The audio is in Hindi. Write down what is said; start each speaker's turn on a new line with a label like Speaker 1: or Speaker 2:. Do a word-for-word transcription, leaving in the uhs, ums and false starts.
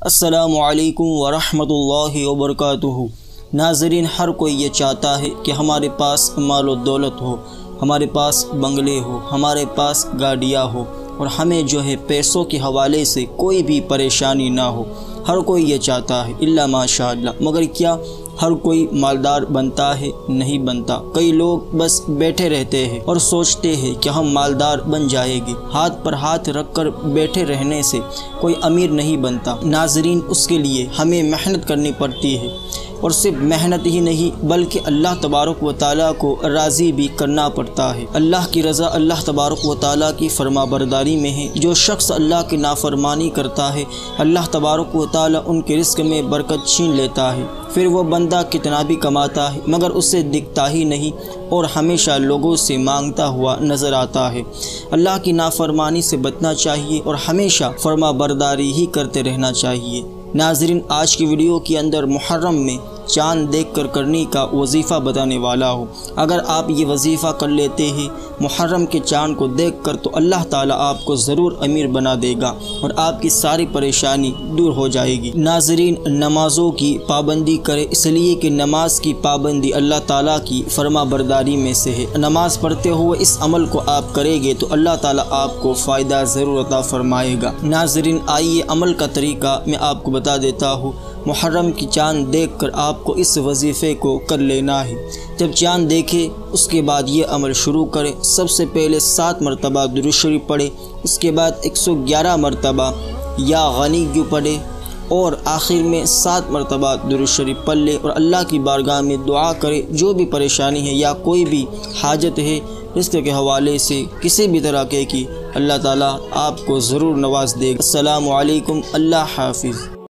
Speaker 1: अस्सलामु अलैकुम वरहमतुल्लाहि वबरकातुहू। नाज़रीन, हर कोई ये चाहता है कि हमारे पास मालो दौलत हो, हमारे पास बंगले हो, हमारे पास गाड़ियाँ हो और हमें जो है पैसों के हवाले से कोई भी परेशानी ना हो। हर कोई ये चाहता है इल्ला माशाअल्लाह। मगर क्या हर कोई मालदार बनता है? नहीं बनता। कई लोग बस बैठे रहते हैं और सोचते हैं कि हम मालदार बन जाएंगे। हाथ पर हाथ रखकर बैठे रहने से कोई अमीर नहीं बनता। नाज़रीन, उसके लिए हमें मेहनत करनी पड़ती है और सिर्फ मेहनत ही नहीं बल्कि अल्लाह तबारक व तआला को राज़ी भी करना पड़ता है। अल्लाह की रज़ा अल्लाह तबारक व तआला की फरमाबरदारी में है। जो शख्स अल्लाह की नाफरमानी करता है, अल्लाह तबारक व तआला उनके रिस्क में बरकत छीन लेता है। फिर वो बंदा कितना भी कमाता है मगर उसे दिखता ही नहीं और हमेशा लोगों से मांगता हुआ नज़र आता है। अल्लाह की नाफरमानी से बचना चाहिए और हमेशा फरमाबरदारी ही करते रहना चाहिए। नाज़रीन, आज की वीडियो के अंदर मुहर्रम में चाँद देखकर करने का वजीफ़ा बताने वाला हूँ। अगर आप ये वजीफ़ा कर लेते हैं मुहर्रम के चाँद को देखकर तो अल्लाह ताला आपको ज़रूर अमीर बना देगा और आपकी सारी परेशानी दूर हो जाएगी। नाज़रीन, नमाज़ों की पाबंदी करें, इसलिए कि नमाज की पाबंदी अल्लाह ताला की फरमाबरदारी में से है। नमाज पढ़ते हुए इस अमल को आप करेंगे तो अल्लाह ताला आपको फ़ायदा ज़रूर अता फरमाएगा। नाज़रीन, आइए अमल का तरीका मैं आपको बता देता हूँ। मुहर्रम की चाँद देखकर आपको इस वजीफ़े को कर लेना है। जब चाँद देखे उसके बाद ये अमल शुरू करें। सबसे पहले सात मरतबा दुरूद शरीफ पढ़े, उसके बाद एक सौ ग्यारह मरतबा या गनी पढ़े और आखिर में सात मरतबा दुरूद शरीफ पढ़ ले और अल्लाह की बारगाह में दुआ करे। जो भी परेशानी है या कोई भी हाजत है रिज़्क़ के हवाले से किसी भी तरह के की, अल्लाह ताला आपको ज़रूर नवाज देगा। अस्सलामु अलैकुम, अल्लाह हाफ़िज़।